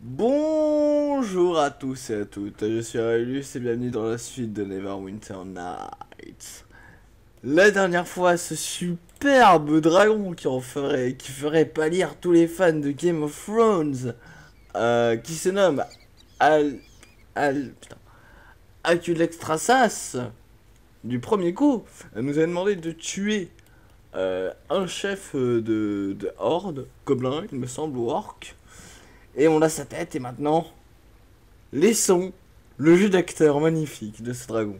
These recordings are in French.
Bonjour à tous et à toutes, je suis Aurelius et bienvenue dans la suite de Neverwinter Nights. La dernière fois, ce superbe dragon qui ferait pâlir tous les fans de Game of Thrones, qui se nomme Aculextrasas, du premier coup, nous a demandé de tuer un chef de horde, gobelin, il me semble, ou orc. Et on a sa tête, et maintenant, laissons le jeu d'acteur magnifique de ce dragon.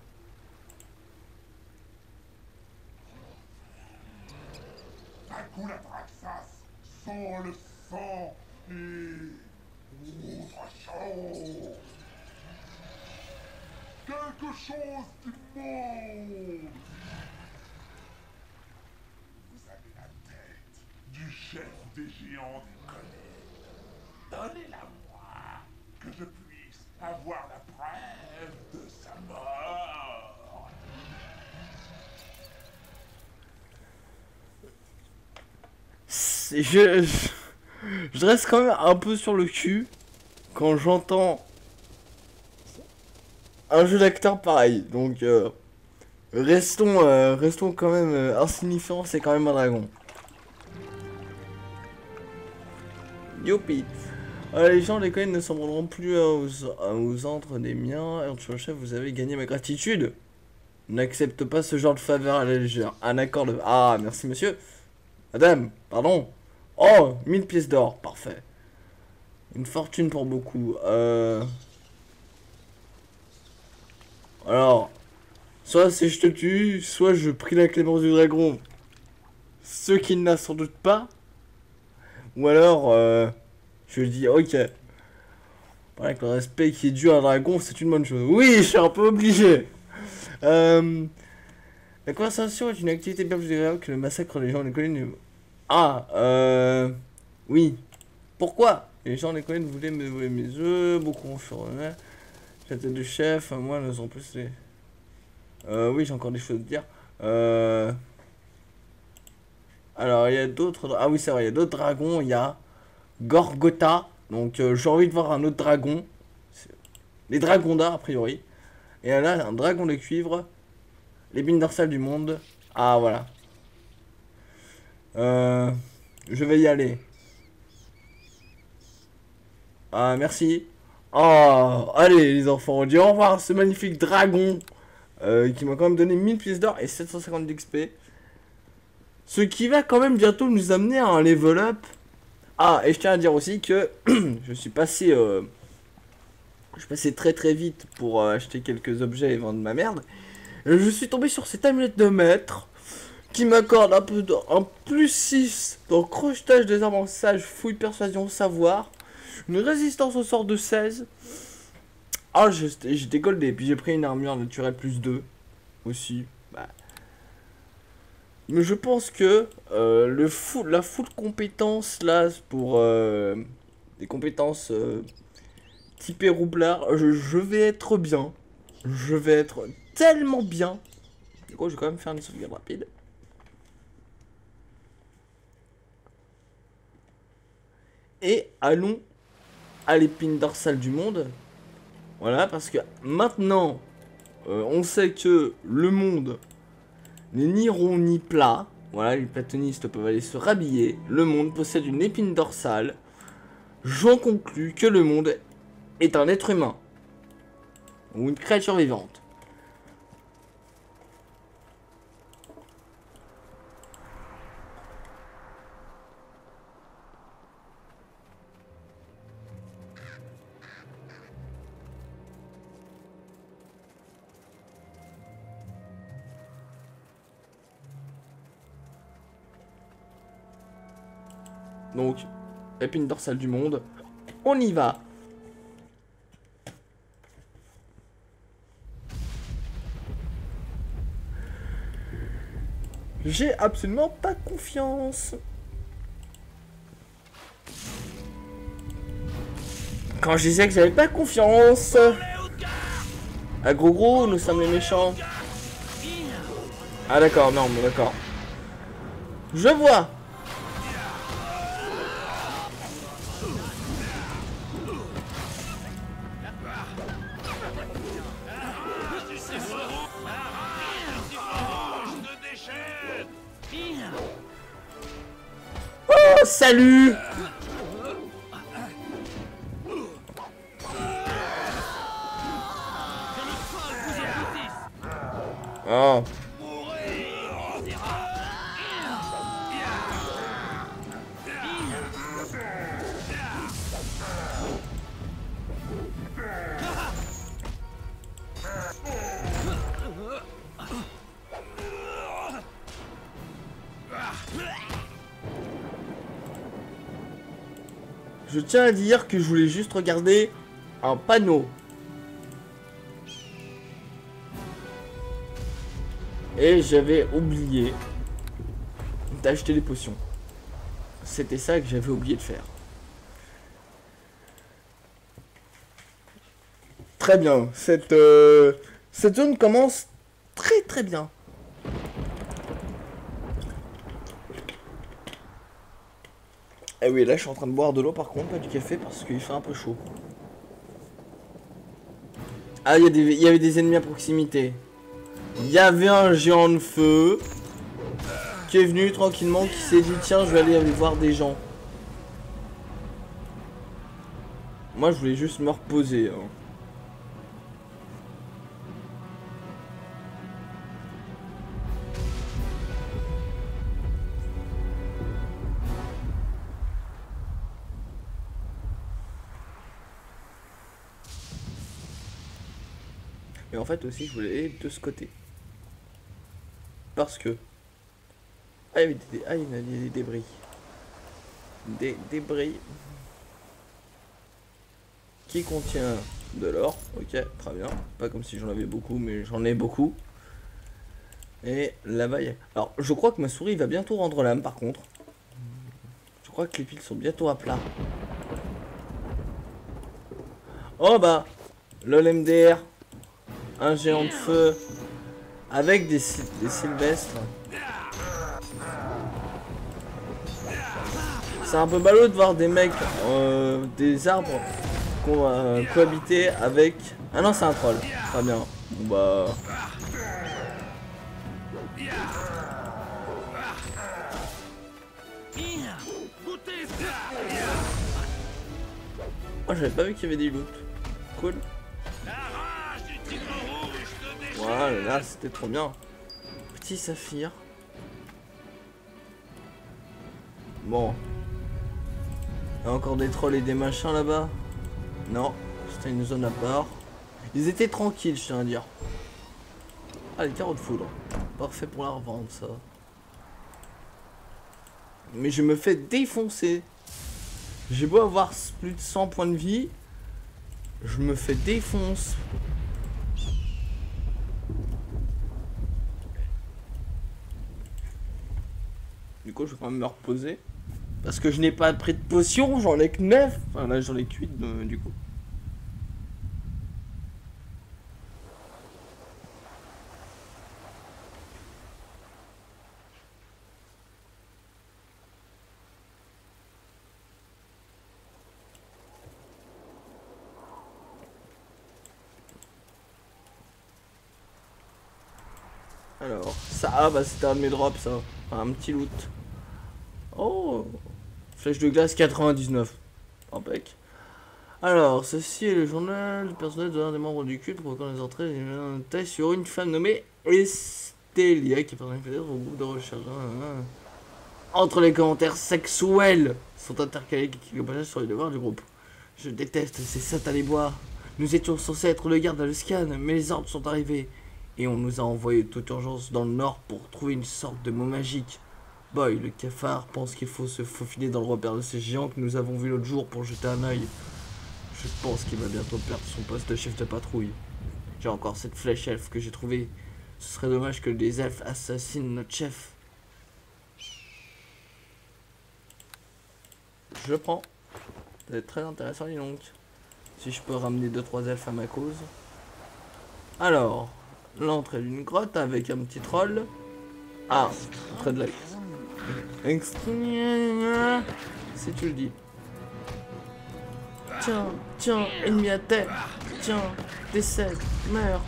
Aculextrasas sent le sang et ouvre chaud. Quelque chose d'immonde. Vous avez la tête du chef des géants déconnés. Donnez-la moi, que je puisse avoir la preuve de sa mort. Je reste quand même un peu sur le cul quand j'entends un jeu d'acteur pareil. Donc, restons quand même insignifiants, c'est quand même un dragon. Youpi. Les gens des collègues ne s'en prendront plus aux ordres des miens. Et en tuant le chef, vous avez gagné ma gratitude. N'accepte pas ce genre de faveur à la légère. Un accord de... Ah, merci monsieur. Madame, pardon. Oh, 1000 pièces d'or, parfait. Une fortune pour beaucoup. Alors, soit c'est je te tue, soit je prie la clémence du dragon. Ce qu'il n'a sans doute pas. Ou alors, je dis ok. Avec le respect qui est dû à un dragon, c'est une bonne chose. Oui, je suis un peu obligé. La conversation est une activité bien plus agréable que le massacre des gens des collines. Ah, oui. Pourquoi? Les gens des collines voulaient me voler mes œufs, beaucoup ont furent la tête de chef, moi, nous en plus les... oui, j'ai encore des choses à dire. Alors, il y a d'autres... Ah oui, c'est vrai, il y a d'autres dragons, il y a Gorgotha. Donc, j'ai envie de voir un autre dragon. Les dragons d'art, a priori. Et là, un dragon de cuivre. L'épine dorsale du monde. Ah, voilà. Je vais y aller. Ah, merci. Oh, allez, les enfants, on dit au revoir à ce magnifique dragon. Qui m'a quand même donné 1000 pièces d'or et 750 d'XP. Ce qui va quand même bientôt nous amener à un level up. Ah, et je tiens à dire aussi que je suis passé très très vite pour acheter quelques objets et vendre ma merde. Je suis tombé sur cette amulette de maître qui m'accorde un plus 6 dans crochetage, désarmement, fouille, persuasion, savoir. Une résistance au sort de 16. Ah, j'étais goldé. Puis j'ai pris une armure naturelle plus 2 aussi. Bah. Mais je pense que la full compétence là pour des compétences typées roublard, je vais être bien. Je vais être tellement bien. Du coup, je vais quand même faire une sauvegarde rapide. Et allons à l'épine dorsale du monde. Voilà, parce que maintenant, on sait que le monde n'est ni rond ni plat. Voilà, les platonistes peuvent aller se rhabiller. Le monde possède une épine dorsale. J'en conclus que le monde est un être humain. Ou une créature vivante. Donc, épine dorsale du monde. On y va. J'ai absolument pas confiance. Quand je disais que j'avais pas confiance. Ah gros, nous sommes les méchants. Ah d'accord, non, mais d'accord. Je vois. salut! Oh. Je tiens à dire que je voulais juste regarder un panneau. Et j'avais oublié d'acheter les potions. C'était ça que j'avais oublié de faire. Très bien. Cette zone commence très bien. Eh oui, là je suis en train de boire de l'eau par contre, pas du café parce qu'il fait un peu chaud. Ah, il y avait des ennemis à proximité. Il y avait un géant de feu qui est venu tranquillement, qui s'est dit tiens, je vais aller voir des gens. Moi je voulais juste me reposer. Hein. Mais en fait aussi je voulais aller de ce côté. Parce que... Ah, il y avait des débris. Des débris. Qui contient de l'or. Ok, très bien. Pas comme si j'en avais beaucoup, mais j'en ai beaucoup. Et là-bas, il y a... Alors, je crois que ma souris va bientôt rendre l'âme par contre. Je crois que les piles sont bientôt à plat. Oh bah, l'OLMDR. Un géant de feu avec des sylvestres. C'est un peu ballot de voir des mecs, des arbres cohabiter avec... Ah non, c'est un troll. Très bien. Bon bah... Oh, j'avais pas vu qu'il y avait des loots. Cool. Voilà, là c'était trop bien. Petit saphir. Bon. Il y a encore des trolls et des machins là-bas. Non, c'était une zone à part. Ils étaient tranquilles, je tiens à dire. Ah, les carreaux de foudre. Parfait pour la revente, ça. Mais je me fais défoncer. J'ai beau avoir plus de 100 points de vie. Je me fais défoncer. Du coup, je vais quand même me reposer. Parce que je n'ai pas pris de potion, j'en ai que 9. Enfin, là, j'en ai que 8 du coup. Alors, ça, ah bah c'était un de mes drops, ça. Enfin, un petit loot. Oh, flèche de glace 99. Impec. Alors, ceci est le journal du personnel d'un des membres du culte provoquant les entrées un test sur une femme nommée Estélia qui est personnalisée au groupe de recherche. Entre les commentaires sexuels sont intercalés qui passent sur les devoirs du groupe. Je déteste ces satanés bois. Nous étions censés être le garde à le scan, mais les ordres sont arrivés. Et on nous a envoyé toute urgence dans le nord pour trouver une sorte de mot magique. Boy, le cafard pense qu'il faut se faufiler dans le repère de ces géants que nous avons vus l'autre jour pour jeter un œil. Je pense qu'il va bientôt perdre son poste de chef de patrouille. J'ai encore cette flèche elfe que j'ai trouvée. Ce serait dommage que des elfes assassinent notre chef. Je prends. Ça va être très intéressant, dis donc. Si je peux ramener 2-3 elfes à ma cause. Alors, l'entrée d'une grotte avec un petit troll. Ah, près de la... Si tu le dis. Tiens, tiens, ennemi à terre. Tiens, décède, meurs.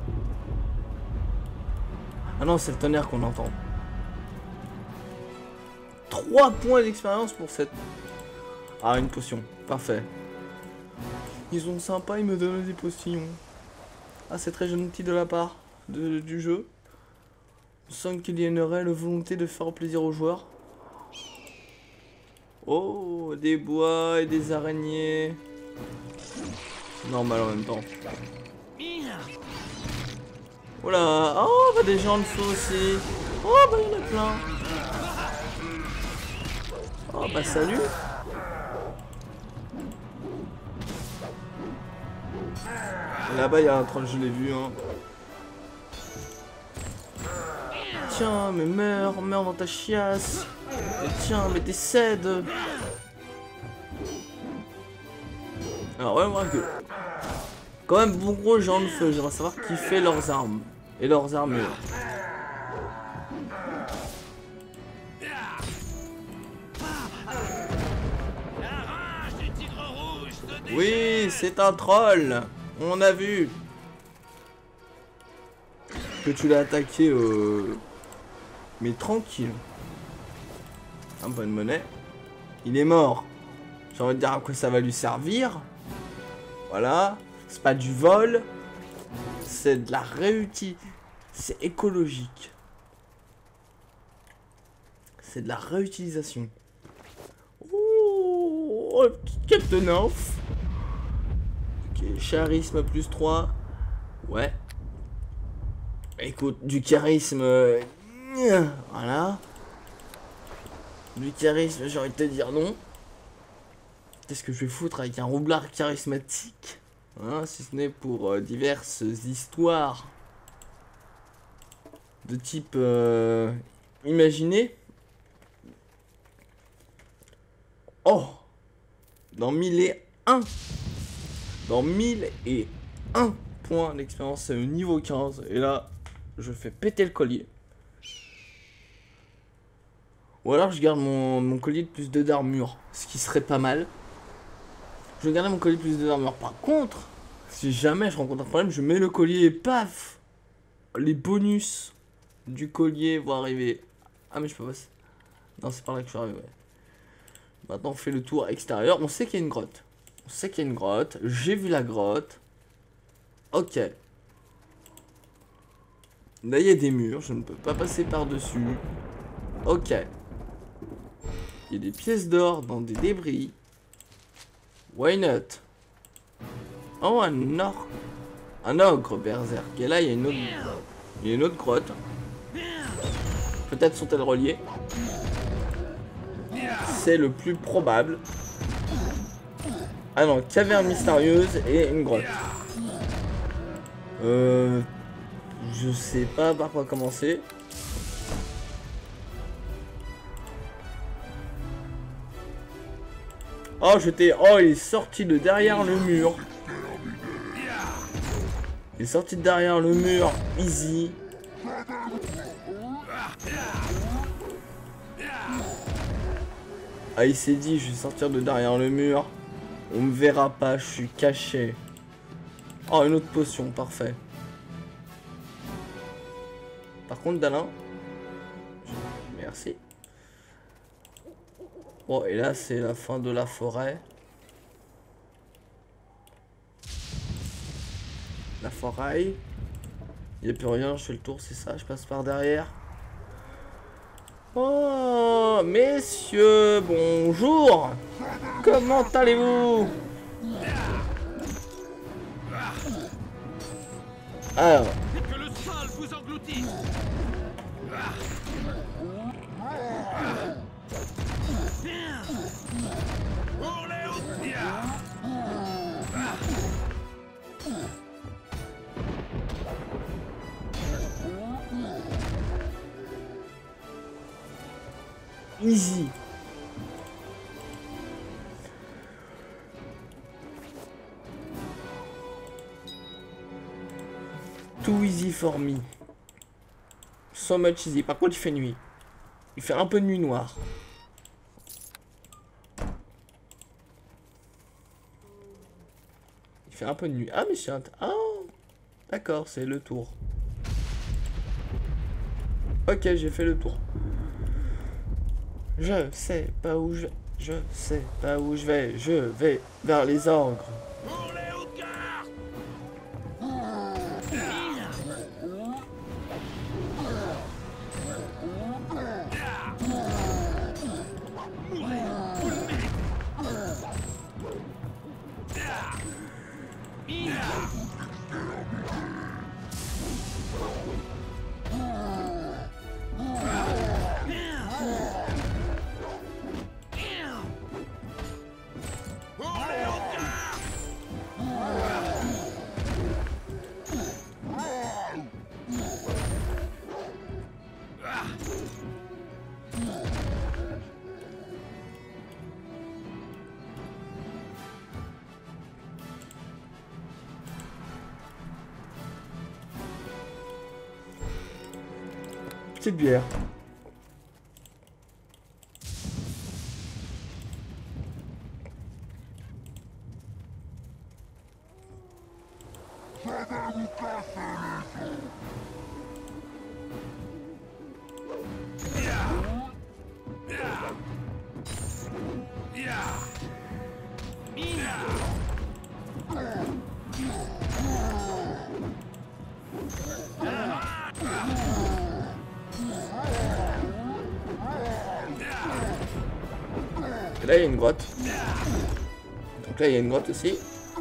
Ah non, c'est le tonnerre qu'on entend. 3 points d'expérience pour cette... Ah, une potion. Parfait. Ils sont sympas, ils me donnent des potions. Ah, c'est très gentil de la part du jeu. Je sens qu'il y a une réelle volonté de faire plaisir aux joueurs. Oh, des bois et des araignées. Normal en même temps. Voilà. Oh, bah des gens en dessous aussi. Oh, bah il y en a plein. Oh, bah salut. Là-bas, il y a un troll, je l'ai vu. Hein. Tiens, mais meurs dans ta chiasse. Et tiens, mais décède. Alors, ouais, moi, quand même, bon gros gens de feu. J'aimerais savoir qui fait leurs armes et leurs armures. Oui, c'est un troll. On a vu. Que tu l'as attaqué, mais tranquille. Un bonne monnaie. Il est mort. J'ai envie de dire à quoi ça va lui servir. Voilà. C'est pas du vol. C'est de la réutilise. C'est écologique. C'est de la réutilisation. Oh, Captain Off. Ok, charisme plus 3. Ouais. Écoute, du charisme. Voilà. Du charisme, j'ai envie de te dire non. Qu'est-ce que je vais foutre avec un roublard charismatique, hein, si ce n'est pour diverses histoires de type imaginé. Oh, dans 1001 points d'expérience, c'est au niveau 15. Et là, je fais péter le collier. Ou alors je garde mon collier de plus 2 d'armure, ce qui serait pas mal. Je vais garder mon collier de plus 2 d'armure. Par contre, si jamais je rencontre un problème, je mets le collier et paf, les bonus du collier vont arriver. Ah mais je peux passer. Non, c'est par là que je suis arrivé, ouais. Maintenant on fait le tour extérieur. On sait qu'il y a une grotte. On sait qu'il y a une grotte. J'ai vu la grotte. Ok. Là il y a des murs. Je ne peux pas passer par-dessus. Ok. Il y a des pièces d'or dans des débris. Why not? Oh, un ogre berserk. Et là, il y a une autre grotte. Peut-être sont-elles reliées. C'est le plus probable. Ah non, caverne mystérieuse et une grotte. Je sais pas par quoi commencer. Oh, oh, il est sorti de derrière le mur. Il est sorti de derrière le mur. Easy. Ah, il s'est dit, je vais sortir de derrière le mur. On me verra pas, je suis caché. Oh, une autre potion, parfait. Par contre, Dalin. Merci. Bon, et là, c'est la fin de la forêt. La forêt. Il n'y a plus rien, je fais le tour, c'est ça, je passe par derrière. Oh, messieurs, bonjour. Comment allez-vous? Alors. Que le sol vous engloutisse. Pour les Outhias. Easy. Too easy for me. So much easy. Par contre, il fait nuit. Il fait un peu de nuit noire. Il fait un peu de nuit. Ah, mais c'est un... Ah, d'accord, c'est le tour. Ok, j'ai fait le tour. Je sais pas où je vais. Je sais pas où je vais. Je vais vers les ogres. Pour les Outgards. Pour les Outgards. Petite bière. Et là, il y a une grotte. Donc là, il y a une grotte aussi.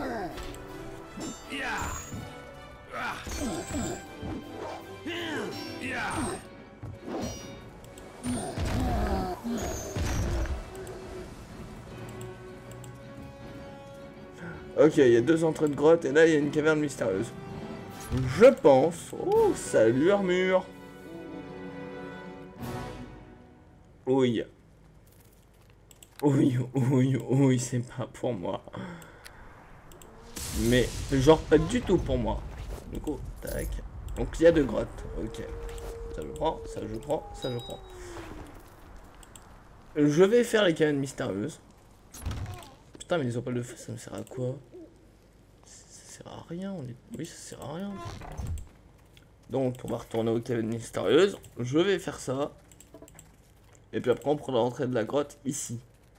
Ok, il y a deux entrées de grotte et là, il y a une caverne mystérieuse. Je pense... Oh, salut armure. Oui. Oui, c'est pas pour moi. Mais, genre, pas du tout pour moi. Du coup, tac. Donc, il y a deux grottes. Ok. Ça je prends, ça je prends, ça je prends. Je vais faire les cavernes mystérieuses. Putain, mais les opales de feu, ça me sert à quoi? Ça sert à rien. Oui, ça sert à rien. Donc, on va retourner aux cavernes mystérieuses. Je vais faire ça. Et puis après, on prend l'entrée de la grotte ici.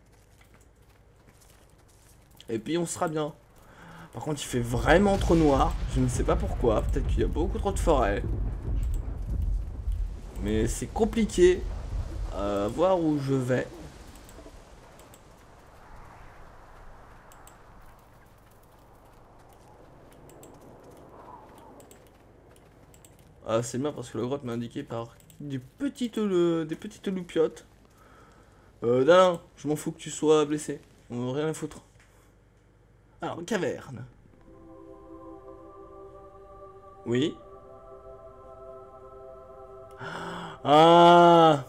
Et puis, on sera bien. Par contre, il fait vraiment trop noir. Je ne sais pas pourquoi. Peut-être qu'il y a beaucoup trop de forêt. Mais c'est compliqué à voir où je vais. Ah, c'est bien parce que la grotte m'a indiqué par des petites loupiottes. Dalin, je m'en fous que tu sois blessé. On n'a rien à foutre. Alors, caverne. Oui. Ah.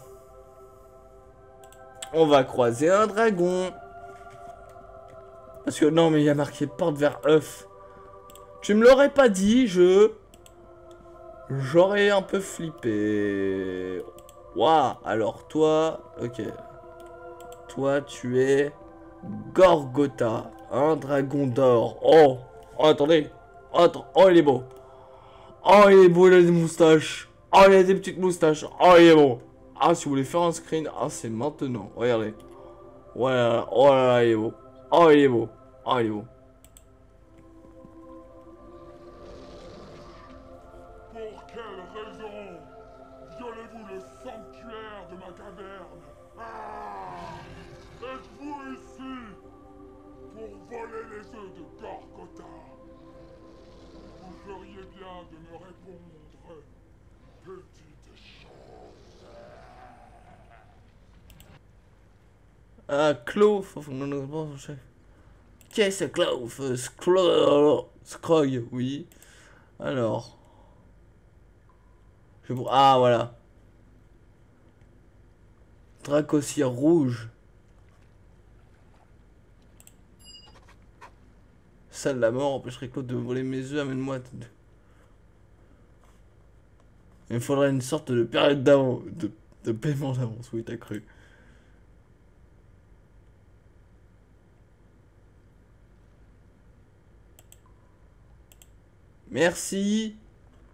On va croiser un dragon. Parce que non, mais il y a marqué porte vers œuf. Tu me l'aurais pas dit, j'aurais un peu flippé. Waouh, alors toi, ok. Toi, tu es Gorgotha, un dragon d'or. Oh, oh, attendez. Attends, oh, il est beau. Oh, il est beau, il a des moustaches. Oh, il a des petites moustaches. Oh, il est beau. Ah, si vous voulez faire un screen, ah, c'est maintenant. Regardez. Voilà, oh là là, il est beau. Oh, il est beau. Oh, il est beau. Pour quelle raison violez-vous le sanctuaire de ma caverne? Ah! Êtes-vous ici pour voler les œufs de Gorgotha? Vous feriez bien de me répondre, petite chose. Ah, Clove. Qu'est-ce que Clove? Scrog, oui. Alors. Ah, voilà. Dracocire rouge. Salle de la mort empêcherait Claude de voler mes œufs, amène-moi. Il me faudrait une sorte de période d'avance, de paiement d'avance, oui, t'as cru. Merci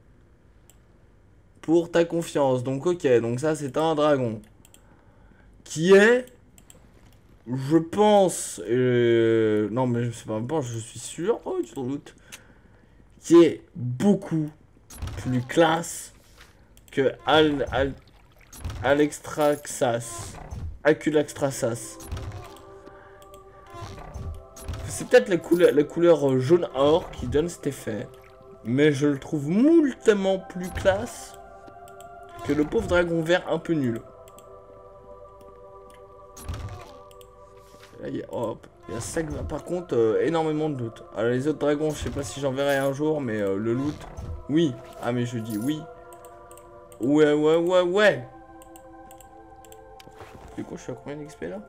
pour ta confiance. Donc ok, donc ça c'est un dragon qui est, je pense, non mais je sais pas, bon, je suis sûr, oh tu t'en doutes, qui est beaucoup plus classe que Alextraxas. Aculaxtrasas. C'est peut-être la couleur jaune or qui donne cet effet. Mais je le trouve moultement plus classe que le pauvre dragon vert un peu nul. Là, il y a, hop, il y a ça, par contre, énormément de loot. Alors les autres dragons, je sais pas si j'en verrai un jour, mais le loot, oui. Ah mais je dis oui. Ouais. Du coup, je suis à combien d'XP là?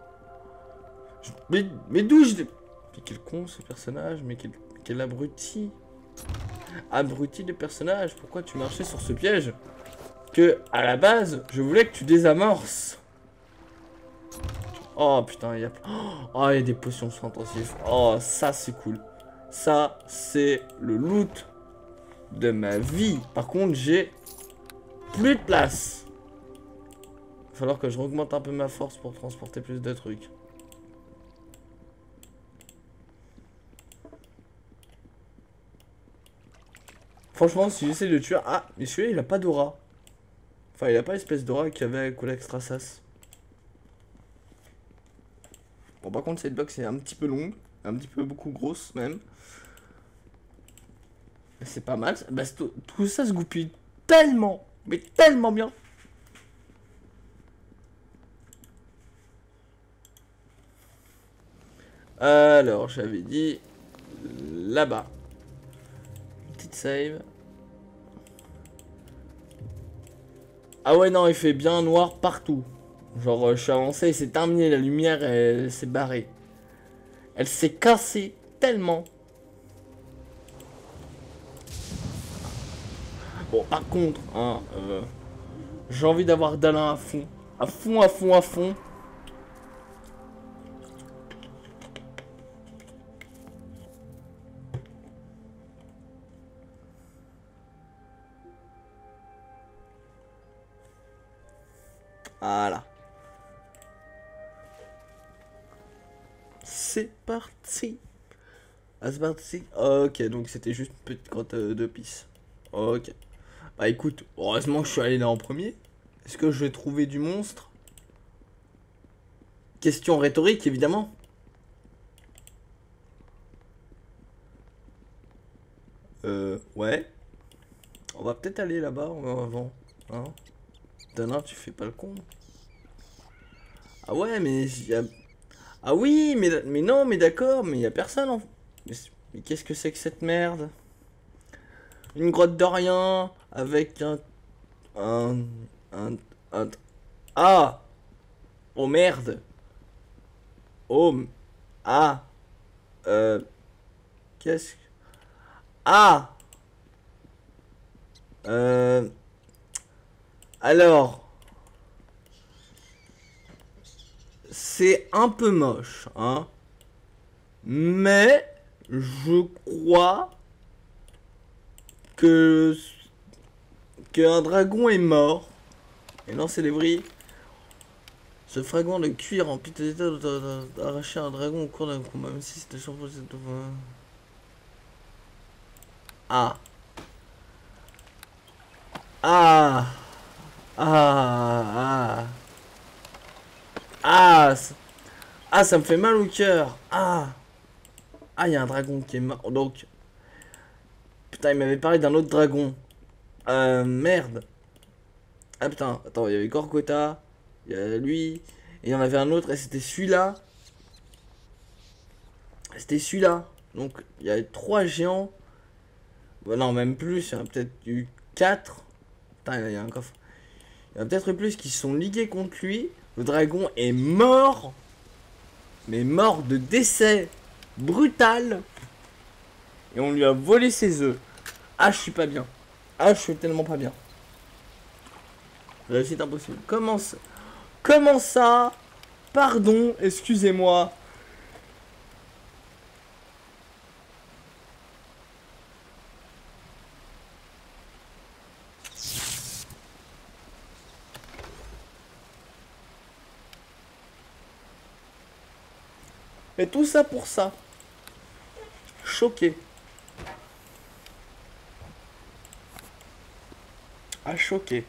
Mais d'où je... Mais quel con ce personnage, mais quel abruti. Abruti de personnage, pourquoi tu marchais sur ce piège? Que, à la base, je voulais que tu désamorces. Oh putain, il y a... Oh, il y a des potions soins intensifs. Oh, ça c'est cool. Ça, c'est le loot de ma vie. Par contre, j'ai plus de place. Il va falloir que je augmente un peu ma force pour transporter plus de trucs. Franchement, si j'essaie de tuer... Ah, mais celui-là, il a pas d'aura. Enfin, il a pas l'espèce d'aura qu'il y avait avec Alexstrasas. Bon, par contre, cette box est un petit peu longue. Un petit peu beaucoup grosse, même. C'est pas mal. Bah, tout ça se goupille tellement, mais tellement bien. Alors, j'avais dit... Là-bas. Petite save. Ah ouais, non, il fait bien noir partout. Genre, je suis avancé et c'est terminé. La lumière, elle s'est barrée. Elle s'est cassée tellement. Bon, par contre, hein, j'ai envie d'avoir Dalin à fond. À fond. Voilà. C'est parti. Ah, c'est parti. Ok, donc c'était juste une petite grotte de pisse. Ok. Bah écoute, heureusement que je suis allé là en premier. Est-ce que je vais trouver du monstre? Question rhétorique, évidemment. Ouais. On va peut-être aller là-bas avant. Hein? Dana, tu fais pas le con. Ah ouais, mais... Ah oui, mais non, mais d'accord, mais y a personne en... Mais qu'est-ce que c'est que cette merde? Une grotte de rien, avec un... Ah! Oh merde! Oh... Ah! Qu'est-ce que... Ah! Alors... C'est un peu moche, hein. Mais... Je crois... qu'un dragon est mort. Et non, c'est les bris. Ce fragment de cuir en piteux état d'arracher un dragon au cours d'un combat, même si c'était surposé de... Ah. Ah. Ah. Ah. Ah, ça me fait mal au cœur. Ah. Ah, il y a un dragon qui est mort. Donc... Putain, il m'avait parlé d'un autre dragon. Merde. Ah putain, attends, il y avait Gorgota, il y a lui, et il y en avait un autre, et c'était celui-là. C'était celui-là. Donc, il y a 3 géants. Bon, non, même plus, il y en a peut-être eu 4. Putain, il y a un coffre. Il y en a peut-être plus qui sont ligués contre lui. Le dragon est mort. Mais mort de décès brutal. Et on lui a volé ses œufs. Ah, je suis pas bien. Ah, je suis tellement pas bien. Réussite impossible. Comment ça? Pardon, excusez-moi. Et tout ça pour ça. Choqué. Ah, choqué.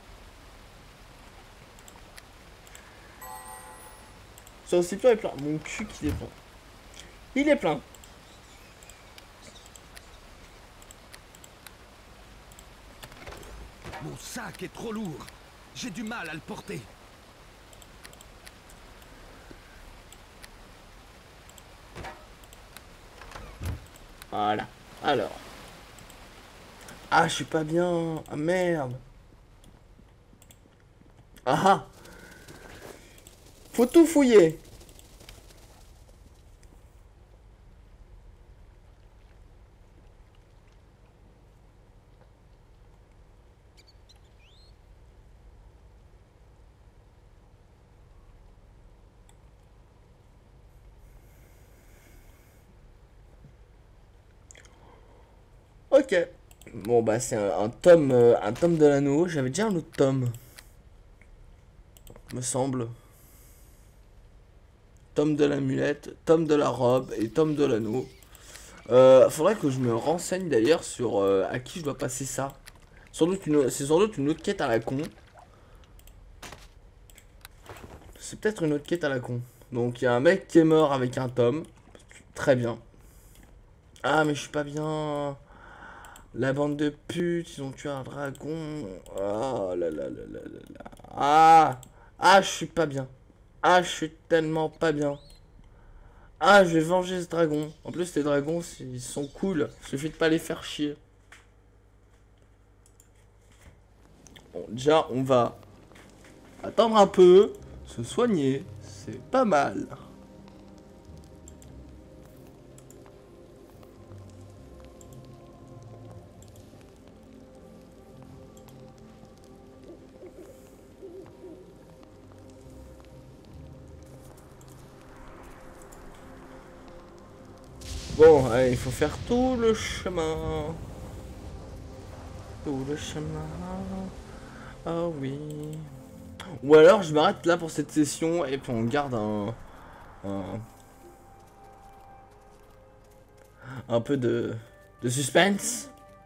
Ça aussi plein est plein. Mon cul qui est plein. Il est plein. Mon sac est trop lourd. J'ai du mal à le porter. Voilà. Alors. Ah, je suis pas bien. Ah, merde. Ah ah. Faut tout fouiller. Ok. Bon bah c'est un tome de l'anneau. J'avais déjà un autre tome. Me semble. Tome de l'amulette, tome de la robe et tome de l'anneau. Faudrait que je me renseigne d'ailleurs sur à qui je dois passer ça. C'est sans doute une autre quête à la con. C'est peut-être une autre quête à la con. Donc il y a un mec qui est mort avec un tome. Très bien. Ah mais je suis pas bien. La bande de putes, ils ont tué un dragon. Oh là là là là là là. Ah. Ah, je suis pas bien. Ah, je suis tellement pas bien. Ah, je vais venger ce dragon. En plus, les dragons, ils sont cool. Il suffit de pas les faire chier. Bon, déjà, on va attendre un peu, se soigner. C'est pas mal. Bon, allez, il faut faire tout le chemin. Tout le chemin. Oh oui. Ou alors je m'arrête là pour cette session et puis on garde un peu de suspense.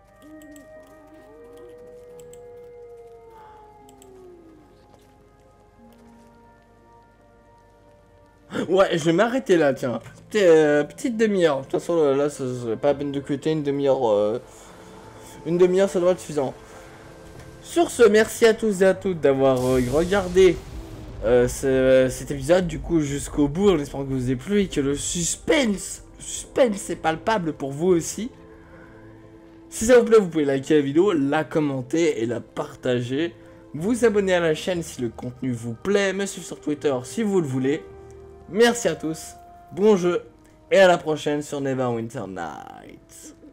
Ouais, je vais m'arrêter là, tiens. Petite demi-heure. De toute façon, là, c'est pas la peine de cuter une demi-heure. Une demi-heure, ça doit être suffisant. Sur ce, merci à tous et à toutes d'avoir regardé cet épisode du coup jusqu'au bout. J'espère que vous ait plu et que le suspense est palpable pour vous aussi. Si ça vous plaît, vous pouvez liker la vidéo, la commenter et la partager. Vous abonner à la chaîne si le contenu vous plaît, me suivre sur Twitter si vous le voulez. Merci à tous, bon jeu et à la prochaine sur Neverwinter Nights.